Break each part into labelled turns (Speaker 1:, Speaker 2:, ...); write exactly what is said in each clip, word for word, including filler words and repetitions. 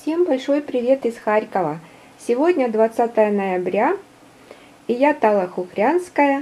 Speaker 1: Всем большой привет из Харькова. Сегодня двадцатое ноября, и я Тала Хухрянская.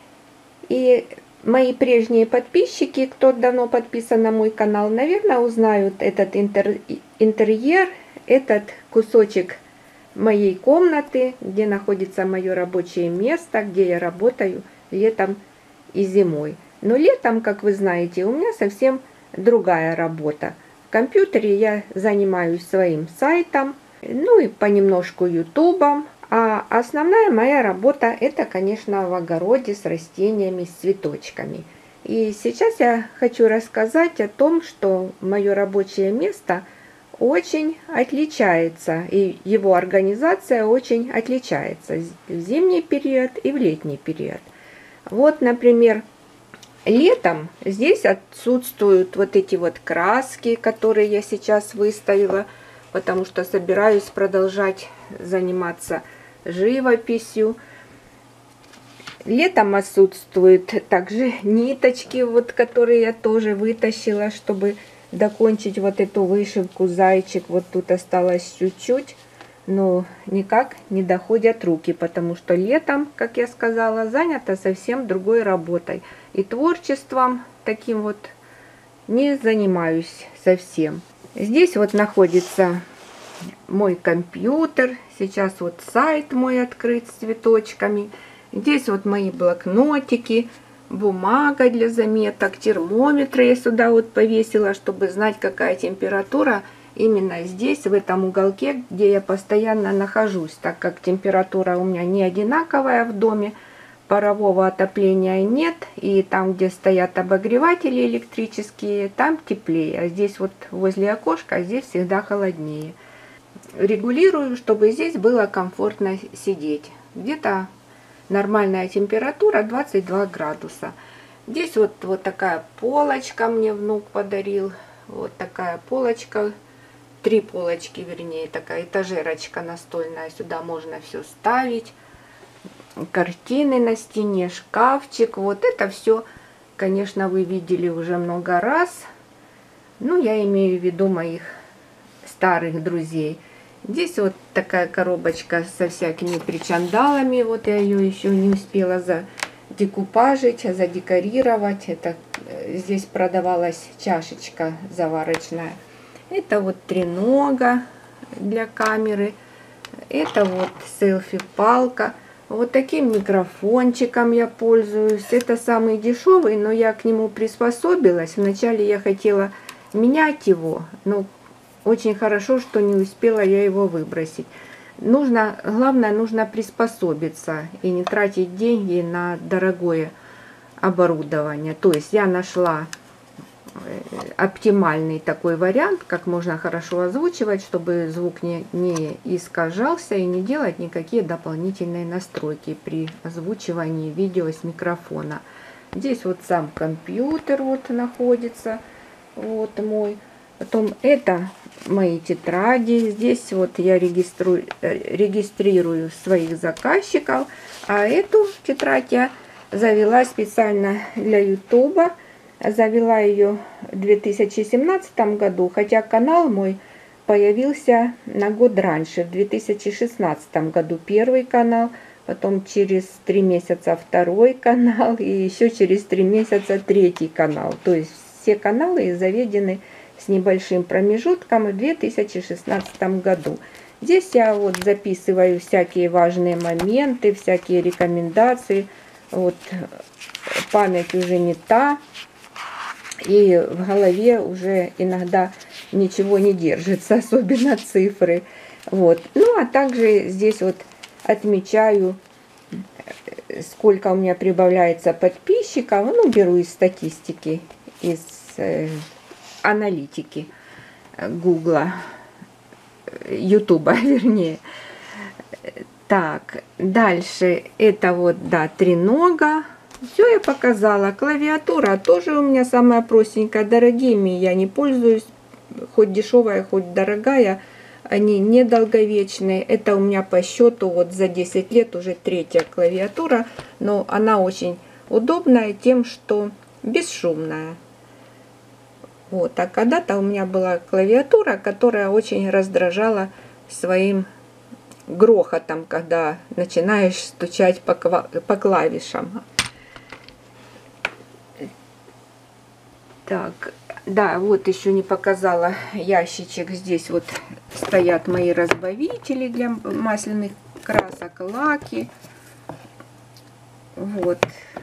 Speaker 1: И мои прежние подписчики, кто давно подписан на мой канал, наверное, узнают этот интер... интерьер, этот кусочек моей комнаты, где находится мое рабочее место, где я работаю летом и зимой. Но летом, как вы знаете, у меня совсем другая работа. В компьютере я занимаюсь своим сайтом, ну и понемножку ютубом. А основная моя работа это, конечно, в огороде с растениями, с цветочками. И сейчас я хочу рассказать о том, что мое рабочее место очень отличается, и его организация очень отличается в зимний период и в летний период. Вот, например, летом здесь отсутствуют вот эти вот краски, которые я сейчас выставила, потому что собираюсь продолжать заниматься живописью. Летом отсутствуют также ниточки, вот, которые я тоже вытащила, чтобы докончить вот эту вышивку зайчик. Вот тут осталось чуть-чуть, но никак не доходят руки, потому что летом, как я сказала, занята совсем другой работой. И творчеством таким вот не занимаюсь совсем. Здесь вот находится мой компьютер. Сейчас вот сайт мой открыт с цветочками. Здесь вот мои блокнотики, бумага для заметок, термометр я сюда вот повесила, чтобы знать, какая температура именно здесь, в этом уголке, где я постоянно нахожусь, так как температура у меня не одинаковая в доме, парового отопления нет, и там, где стоят обогреватели электрические, там теплее, а здесь вот возле окошка, здесь всегда холоднее. Регулирую, чтобы здесь было комфортно сидеть. Где-то нормальная температура двадцать два градуса. Здесь вот, вот такая полочка мне внук подарил. Вот такая полочка. Три полочки, вернее, такая этажерочка настольная. Сюда можно все ставить. Картины на стене, шкафчик. Вот это все, конечно, вы видели уже много раз. Ну, я имею в виду моих старых друзей. Здесь вот такая коробочка со всякими причандалами. Вот я ее еще не успела задекупажить, задекорировать. Это здесь продавалась чашечка заварочная. Это вот тренога для камеры. Это вот селфи-палка. Вот таким микрофончиком я пользуюсь. Это самый дешевый, но я к нему приспособилась. Вначале я хотела менять его, но очень хорошо, что не успела я его выбросить. Нужно, главное, нужно приспособиться и не тратить деньги на дорогое оборудование. То есть я нашла оптимальный такой вариант, как можно хорошо озвучивать, чтобы звук не, не искажался, и не делать никакие дополнительные настройки при озвучивании видео с микрофона. Здесь вот сам компьютер вот находится, вот мой. Потом это мои тетради. Здесь вот я регистрирую, регистрирую своих заказчиков. А эту тетрадь я завела специально для ютуба. Завела ее в две тысячи семнадцатом году, хотя канал мой появился на год раньше, в две тысячи шестнадцатом году первый канал, потом через три месяца второй канал и еще через три месяца третий канал. То есть все каналы заведены с небольшим промежутком в две тысячи шестнадцатом году. Здесь я вот записываю всякие важные моменты, всякие рекомендации. Вот память уже не та, и в голове уже иногда ничего не держится, особенно цифры. Вот. Ну а также здесь вот отмечаю, сколько у меня прибавляется подписчиков. Ну, беру из статистики, из э, аналитики Гугла, Ютуба, вернее. Так, дальше это вот, да, тренога. Все я показала. Клавиатура тоже у меня самая простенькая. Дорогими я не пользуюсь. Хоть дешевая, хоть дорогая. Они недолговечные. Это у меня по счету вот за десять лет уже третья клавиатура. Но она очень удобная тем, что бесшумная. Вот. А когда-то у меня была клавиатура, которая очень раздражала своим грохотом, когда начинаешь стучать по, по клавишам. Так, да, вот еще не показала ящичек. Здесь вот стоят мои разбавители для масляных красок, лаки. Вот.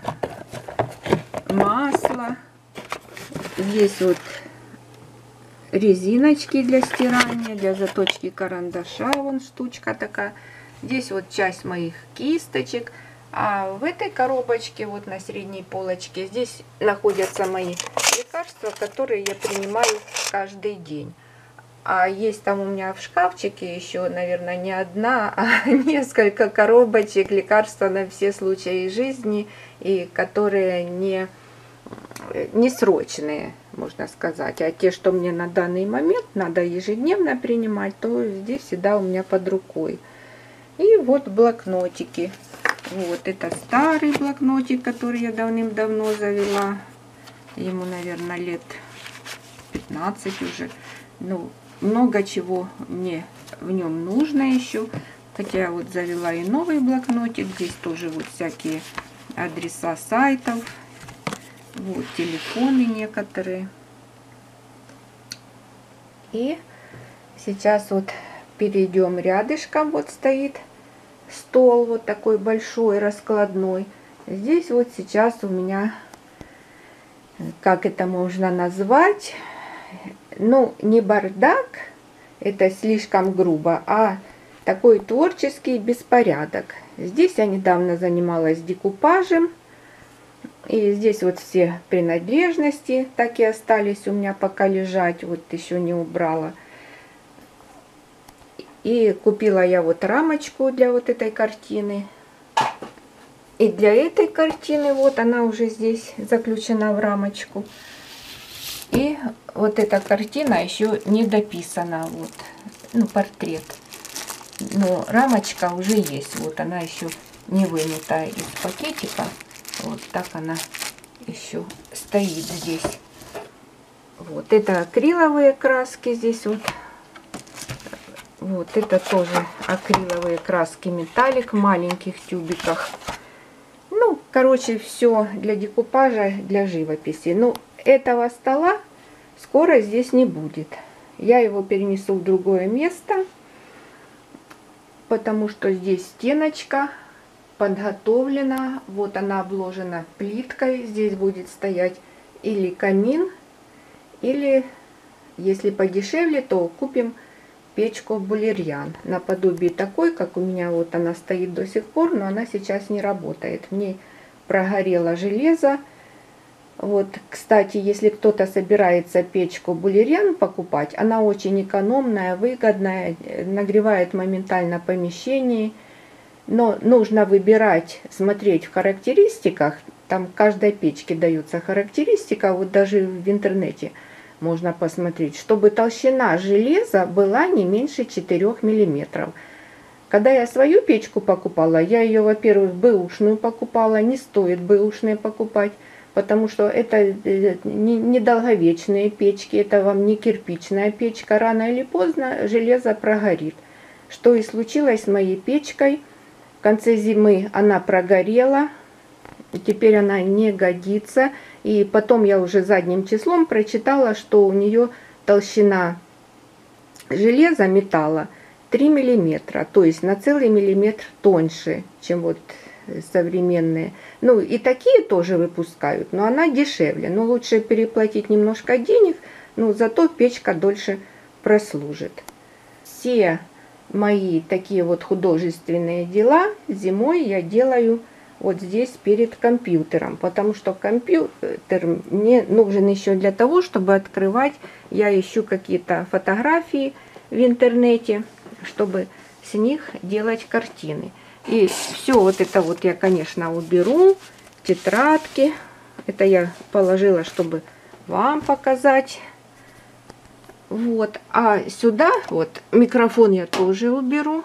Speaker 1: Масло. Здесь вот резиночки для стирания, для заточки карандаша. Вон штучка такая. Здесь вот часть моих кисточек. А в этой коробочке, вот на средней полочке, здесь находятся мои лекарства, которые я принимаю каждый день. А есть там у меня в шкафчике еще, наверное, не одна, а несколько коробочек лекарства на все случаи жизни, и которые не, не срочные, можно сказать. А те, что мне на данный момент надо ежедневно принимать, то здесь всегда у меня под рукой. И вот блокнотики. Вот это старый блокнотик, который я давным-давно завела. Ему, наверное, лет пятнадцать уже. Ну, много чего мне в нем нужно еще. Хотя я вот завела и новый блокнотик. Здесь тоже вот всякие адреса сайтов. Вот телефоны некоторые. И сейчас вот перейдем рядышком. Вот стоит стол вот такой большой, раскладной. Здесь вот сейчас у меня, как это можно назвать, ну, не бардак, это слишком грубо, а такой творческий беспорядок. Здесь я недавно занималась декупажем, и здесь вот все принадлежности так и остались у меня пока лежать, вот еще не убрала. И купила я вот рамочку для вот этой картины. И для этой картины вот она уже здесь заключена в рамочку. И вот эта картина еще не дописана. Вот, ну, портрет. Но рамочка уже есть. Вот она еще не вынута из пакетика. Вот так она еще стоит здесь. Вот это акриловые краски здесь вот. Вот это тоже акриловые краски металлик в маленьких тюбиках. Ну, короче, все для декупажа, для живописи. Но этого стола скоро здесь не будет. Я его перенесу в другое место, потому что здесь стеночка подготовлена. Вот она обложена плиткой. Здесь будет стоять или камин, или, если подешевле, то купим печку булерьян, наподобие такой, как у меня вот она стоит до сих пор, но она сейчас не работает. В ней прогорело железо. Вот, кстати, если кто-то собирается печку булерьян покупать, она очень экономная, выгодная, нагревает моментально помещение. Но нужно выбирать, смотреть в характеристиках. Там каждой печке даются характеристика, вот даже в интернете можно посмотреть, чтобы толщина железа была не меньше четырёх миллиметров. Когда я свою печку покупала, я ее, во-первых, бэушную покупала, не стоит бэушные покупать, потому что это недолговечные печки, это вам не кирпичная печка, рано или поздно железо прогорит. Что и случилось с моей печкой. В конце зимы она прогорела, теперь она не годится. И потом я уже задним числом прочитала, что у нее толщина железа, металла три миллиметра, то есть на целый миллиметр тоньше, чем вот современные. Ну и такие тоже выпускают, но она дешевле. Но лучше переплатить немножко денег, но зато печка дольше прослужит. Все мои такие вот художественные дела зимой я делаю вот здесь перед компьютером, потому что компьютер мне нужен еще для того, чтобы открывать. Я ищу какие-то фотографии в интернете, чтобы с них делать картины. И все вот это вот я, конечно, уберу. Тетрадки. Это я положила, чтобы вам показать. Вот. А сюда вот микрофон я тоже уберу.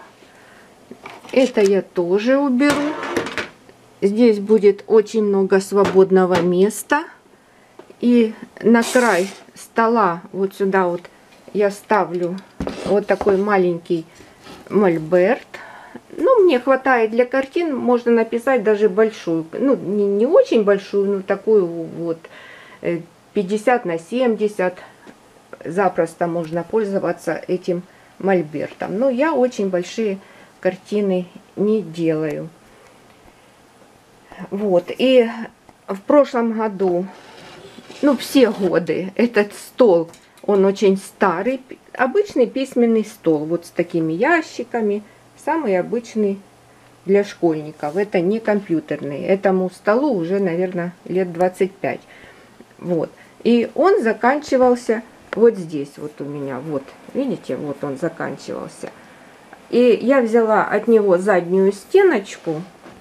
Speaker 1: Это я тоже уберу. Здесь будет очень много свободного места. И на край стола, вот сюда вот, я ставлю вот такой маленький мольберт. Ну, мне хватает для картин, можно написать даже большую. Ну, не, не очень большую, но такую вот пятьдесят на семьдесят. Запросто можно пользоваться этим мольбертом. Но я очень большие картины не делаю. Вот. И в прошлом году, ну, все годы, этот стол, он очень старый. Обычный письменный стол, вот с такими ящиками. Самый обычный для школьников. Это не компьютерный. Этому столу уже, наверное, лет двадцать пять. Вот. И он заканчивался вот здесь вот у меня. Вот, видите, вот он заканчивался. И я взяла от него заднюю стеночку,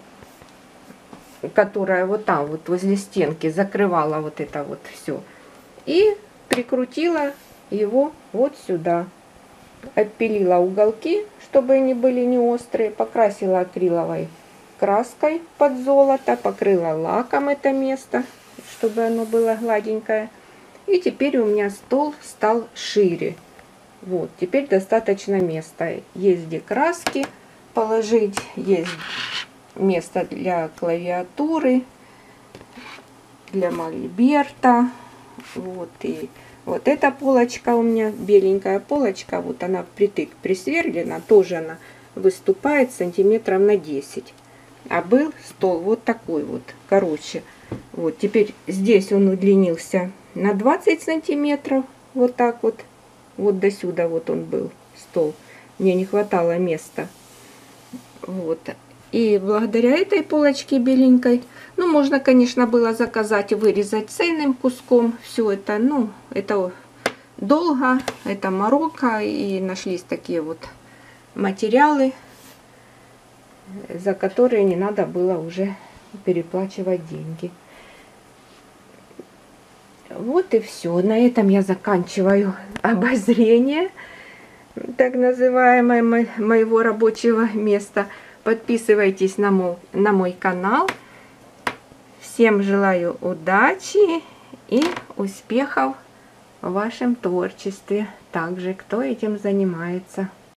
Speaker 1: которая вот там, вот возле стенки, закрывала вот это вот все. И прикрутила его вот сюда. Отпилила уголки, чтобы они были не острые. Покрасила акриловой краской под золото. Покрыла лаком это место, чтобы оно было гладенькое. И теперь у меня стол стал шире. Вот, теперь достаточно места. Есть где краски положить, есть место для клавиатуры, для мольберта. Вот, и вот эта полочка у меня, беленькая полочка, вот она впритык присверлена, тоже она выступает сантиметров на десять. А был стол вот такой вот, короче. Вот, теперь здесь он удлинился на двадцать сантиметров, вот так вот. Вот до сюда вот он был, стол. Мне не хватало места. Вот. И благодаря этой полочке беленькой, ну, можно, конечно, было заказать и вырезать цельным куском. Все это, ну, это долго, это морока. И нашлись такие вот материалы, за которые не надо было уже переплачивать деньги. Вот и все. На этом я заканчиваю обозрение, так называемое, мо моего рабочего места. Подписывайтесь на мой, на мой канал. Всем желаю удачи и успехов в вашем творчестве. Также, кто этим занимается.